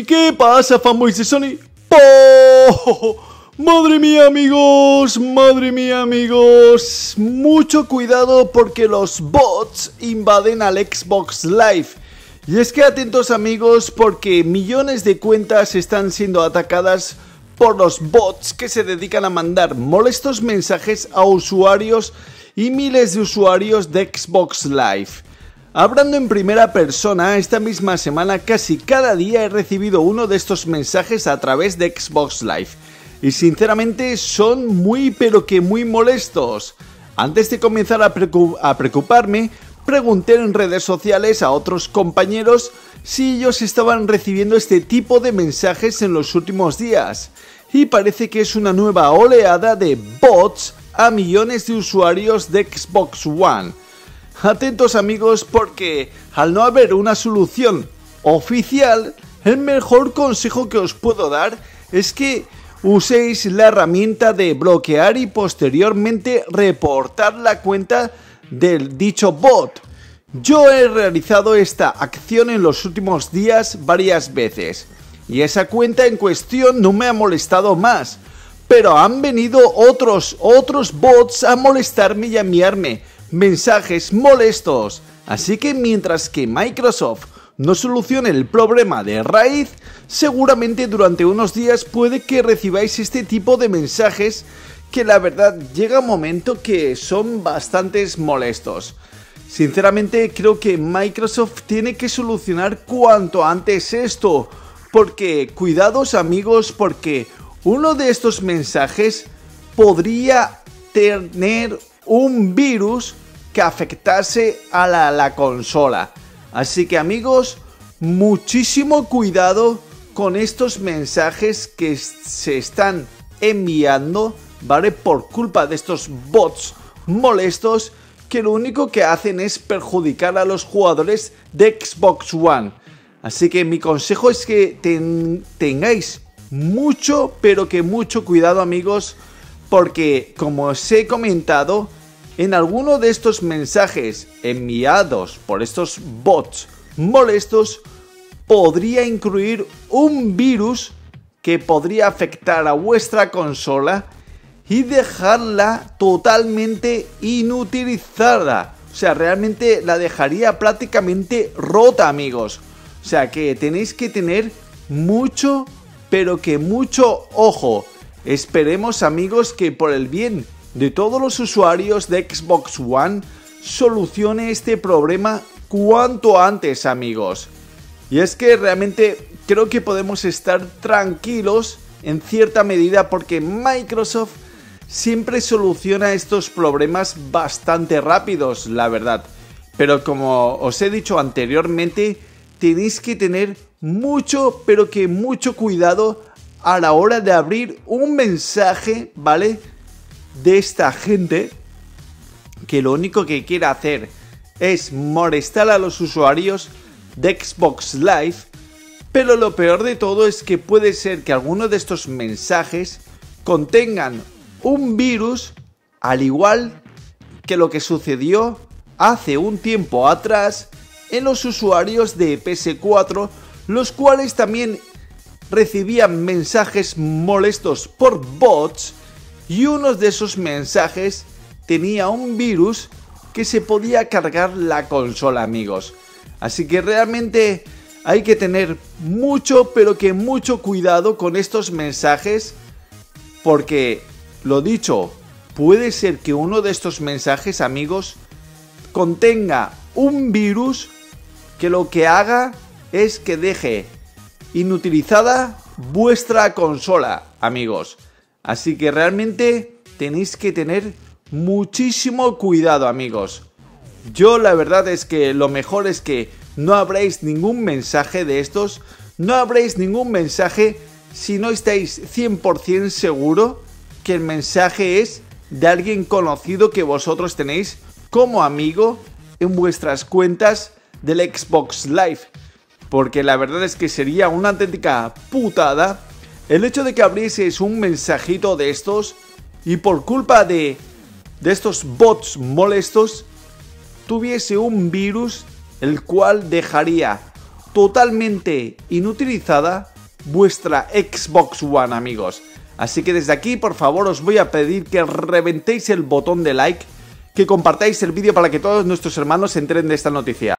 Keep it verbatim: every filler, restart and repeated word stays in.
Sony? ¿Qué pasa, fanboys de Sony? ¡Oh! Madre mía, amigos, madre mía, amigos. Mucho cuidado porque los bots invaden al Xbox Live. Y es que atentos, amigos, porque millones de cuentas están siendo atacadas por los bots que se dedican a mandar molestos mensajes a usuarios y miles de usuarios de Xbox Live. Hablando en primera persona, esta misma semana casi cada día he recibido uno de estos mensajes a través de Xbox Live. Y sinceramente son muy pero que muy molestos. Antes de comenzar a, preocup- a preocuparme, pregunté en redes sociales a otros compañeros si ellos estaban recibiendo este tipo de mensajes en los últimos días. Y parece que es una nueva oleada de bots a millones de usuarios de Xbox One. Atentos, amigos, porque al no haber una solución oficial, el mejor consejo que os puedo dar es que uséis la herramienta de bloquear y posteriormente reportar la cuenta del dicho bot. Yo he realizado esta acción en los últimos días varias veces y esa cuenta en cuestión no me ha molestado más, pero han venido otros, otros bots a molestarme y a enviarme mensajes molestos. Así que mientras que Microsoft no solucione el problema de raíz, seguramente durante unos días puede que recibáis este tipo de mensajes que la verdad llega un momento que son bastantes molestos. Sinceramente creo que Microsoft tiene que solucionar cuanto antes esto, porque cuidados, amigos, porque uno de estos mensajes podría tener un virus que afectase a la, la consola. Así que, amigos, muchísimo cuidado con estos mensajes que se están enviando, ¿vale? Por culpa de estos bots molestos que lo único que hacen es perjudicar a los jugadores de Xbox One. Así que mi consejo es que ten, tengáis mucho, pero que mucho cuidado, amigos, porque como os he comentado, en alguno de estos mensajes enviados por estos bots molestos podría incluir un virus que podría afectar a vuestra consola y dejarla totalmente inutilizada. O sea, realmente la dejaría prácticamente rota, amigos. O sea, que tenéis que tener mucho, pero que mucho ojo. Esperemos, amigos, que por el bien de todos los usuarios de Xbox One solucione este problema cuanto antes, amigos. Y es que realmente creo que podemos estar tranquilos en cierta medida porque Microsoft siempre soluciona estos problemas bastante rápidos, la verdad. Pero como os he dicho anteriormente, tenéis que tener mucho, pero que mucho cuidado a la hora de abrir un mensaje, ¿vale?, de esta gente que lo único que quiere hacer es molestar a los usuarios de Xbox Live. Pero lo peor de todo es que puede ser que alguno de estos mensajes contengan un virus, al igual que lo que sucedió hace un tiempo atrás en los usuarios de P S cuatro, los cuales también recibían mensajes molestos por bots. Y uno de esos mensajes tenía un virus que se podía cargar la consola, amigos. Así que realmente hay que tener mucho, pero que mucho cuidado con estos mensajes. Porque, lo dicho, puede ser que uno de estos mensajes, amigos, contenga un virus que lo que haga es que deje inutilizada vuestra consola, amigos. Así que realmente tenéis que tener muchísimo cuidado, amigos. Yo la verdad es que lo mejor es que no abráis ningún mensaje de estos. No abráis ningún mensaje si no estáis cien por ciento seguro que el mensaje es de alguien conocido que vosotros tenéis como amigo en vuestras cuentas del Xbox Live. Porque la verdad es que sería una auténtica putada el hecho de que abrieseis un mensajito de estos y por culpa de, de estos bots molestos tuviese un virus el cual dejaría totalmente inutilizada vuestra Xbox One, amigos. Así que desde aquí, por favor, os voy a pedir que reventéis el botón de like, que compartáis el vídeo para que todos nuestros hermanos se enteren de esta noticia.